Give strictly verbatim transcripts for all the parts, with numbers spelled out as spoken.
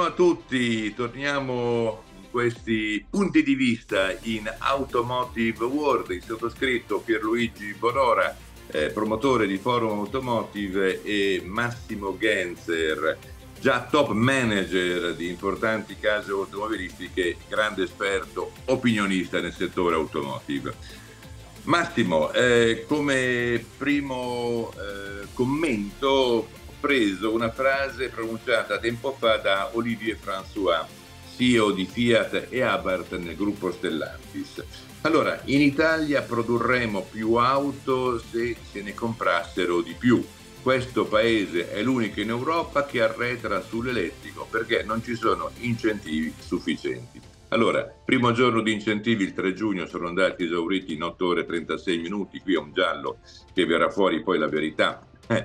a tutti, torniamo in questi punti di vista in Automotive World. Il sottoscritto Pierluigi Bonora, eh, promotore di Forum Automotive, e Massimo Genzer, già top manager di importanti case automobilistiche, grande esperto, opinionista nel settore automotive. Massimo, eh, come primo eh, commento ho preso una frase pronunciata tempo fa da Olivier François, C E O di Fiat e Abarth nel gruppo Stellantis. Allora, in Italia produrremo più auto se se ne comprassero di più. Questo paese è l'unico in Europa che arretra sull'elettrico perché non ci sono incentivi sufficienti. Allora, primo giorno di incentivi, il tre giugno, sono andati esauriti in otto ore e trentasei minuti. Qui è un giallo che verrà fuori poi la verità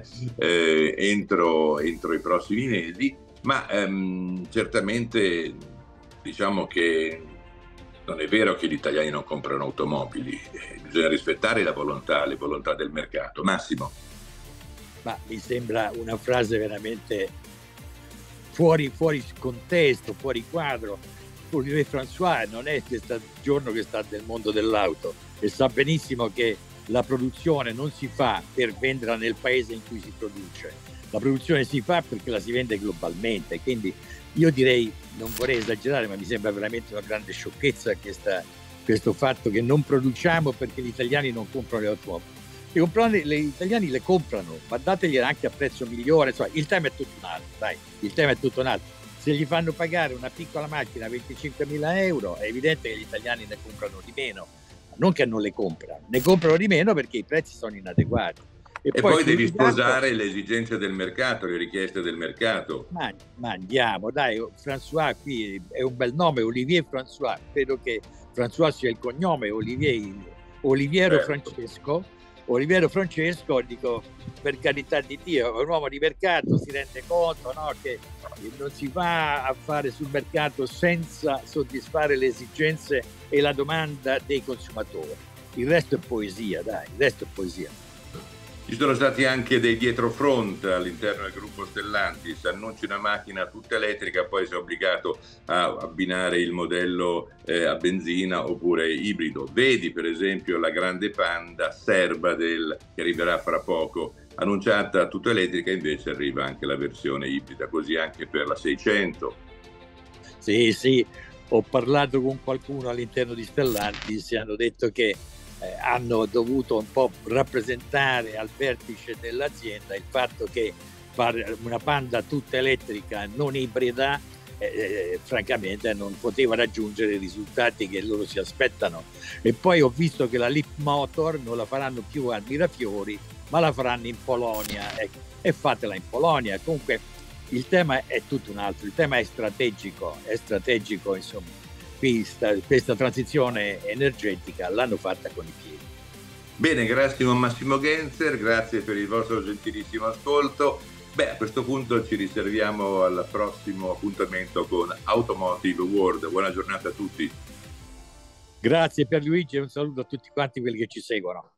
eh, entro, entro i prossimi mesi, ma ehm, certamente diciamo che non è vero che gli italiani non comprano automobili, eh, bisogna rispettare la volontà, le volontà del mercato. Massimo. Ma mi sembra una frase veramente fuori, fuori contesto, fuori quadro. Olivier François non è questo giorno che sta nel mondo dell'auto e sa benissimo che la produzione non si fa per venderla nel paese in cui si produce, la produzione si fa perché la si vende globalmente. Quindi io direi, non vorrei esagerare, ma mi sembra veramente una grande sciocchezza questa, questo fatto che non produciamo perché gli italiani non comprano le automobili. Le comprano, gli italiani le comprano, ma dategliele anche a prezzo migliore. Insomma, il tema è tutto un altro, dai, il tema è tutto un altro. Se gli fanno pagare una piccola macchina a venticinquemila euro, è evidente che gli italiani ne comprano di meno. Non che non le comprano, ne comprano di meno perché i prezzi sono inadeguati. E, e poi, poi devi sposare le esigenze del mercato, le richieste del mercato. Ma, ma andiamo, dai, François qui è un bel nome, Olivier François. Credo che François sia il cognome, Olivier, Oliviero certo. Francesco. Oliviero Francesco, dico, per carità di Dio, è un uomo di mercato, si rende conto, no, che non si va a fare sul mercato senza soddisfare le esigenze e la domanda dei consumatori. Il resto è poesia, dai, il resto è poesia. Ci sono stati anche dei dietrofront all'interno del gruppo Stellantis, annunci una macchina tutta elettrica, poi si è obbligato a abbinare il modello eh, a benzina oppure ibrido. Vedi per esempio la grande Panda serba del, che arriverà fra poco, annunciata tutta elettrica, invece arriva anche la versione ibrida, così anche per la seicento. Sì, sì, ho parlato con qualcuno all'interno di Stellantis e hanno detto che Eh, hanno dovuto un po' rappresentare al vertice dell'azienda il fatto che fare una Panda tutta elettrica non ibrida eh, eh, francamente non poteva raggiungere i risultati che loro si aspettano. E poi ho visto che la Leapmotor non la faranno più a Mirafiori ma la faranno in Polonia, ecco, e fatela in Polonia. Comunque il tema è tutto un altro, il tema è strategico, è strategico insomma. Questa, questa transizione energetica l'hanno fatta con i piedi. Bene, grazie a Massimo Genzer, grazie per il vostro gentilissimo ascolto. Beh, a questo punto ci riserviamo al prossimo appuntamento con Automotive World. Buona giornata a tutti. Grazie Pierluigi e un saluto a tutti quanti quelli che ci seguono.